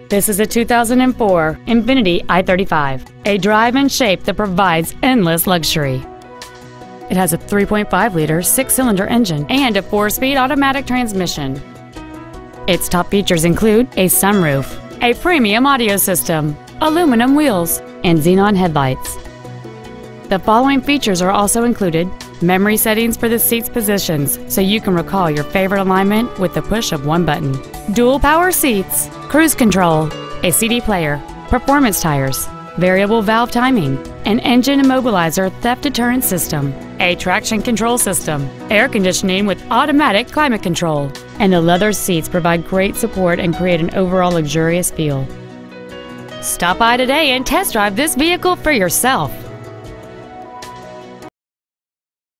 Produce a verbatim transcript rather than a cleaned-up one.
This is a two thousand four Infiniti i thirty-five, a drive and shape that provides endless luxury. It has a three point five liter six-cylinder engine and a four-speed automatic transmission. Its top features include a sunroof, a premium audio system, aluminum wheels, and xenon headlights. The following features are also included: memory settings for the seat's positions so you can recall your favorite alignment with the push of one button, dual power seats, cruise control, a C D player, performance tires, variable valve timing, an engine immobilizer theft deterrent system, a traction control system, air conditioning with automatic climate control, and the leather seats provide great support and create an overall luxurious feel. Stop by today and test drive this vehicle for yourself.